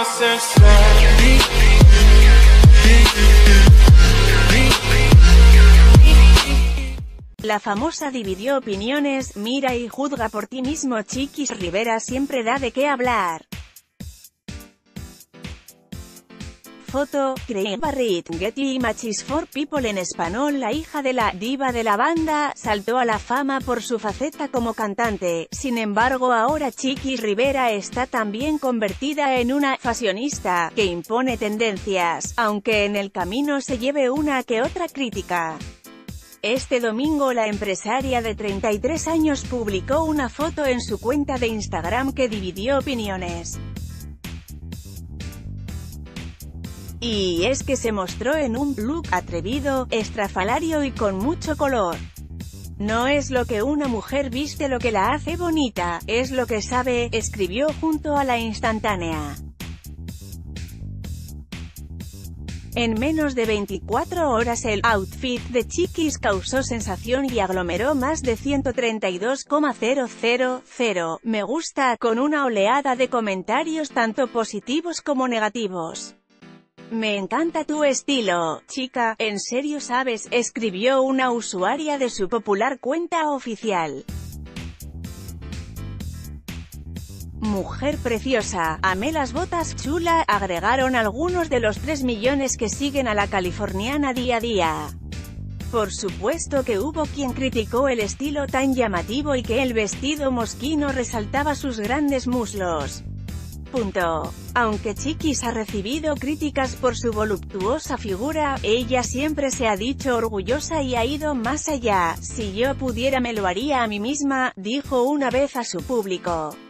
La famosa dividió opiniones. Mira y juzga por ti mismo. Chiquis Rivera siempre da de qué hablar. Foto, Cream Barrit, Getty Images for People en español. La hija de la diva de la banda saltó a la fama por su faceta como cantante. Sin embargo, ahora Chiquis Rivera está también convertida en una fashionista que impone tendencias, aunque en el camino se lleve una que otra crítica. Este domingo la empresaria de 33 años publicó una foto en su cuenta de Instagram que dividió opiniones. Y es que se mostró en un look atrevido, estrafalario y con mucho color. No es lo que una mujer viste lo que la hace bonita, es lo que sabe, escribió junto a la instantánea. En menos de 24 horas el outfit de Chiquis causó sensación y aglomeró más de 132,000 me gusta, con una oleada de comentarios tanto positivos como negativos. Me encanta tu estilo, chica, ¿en serio sabes?, escribió una usuaria de su popular cuenta oficial. Mujer preciosa, amé las botas, chula, agregaron algunos de los 3 millones que siguen a la californiana día a día. Por supuesto que hubo quien criticó el estilo tan llamativo y que el vestido mosquino resaltaba sus grandes muslos. Aunque Chiquis ha recibido críticas por su voluptuosa figura, ella siempre se ha dicho orgullosa y ha ido más allá. Si yo pudiera me lo haría a mí misma, dijo una vez a su público.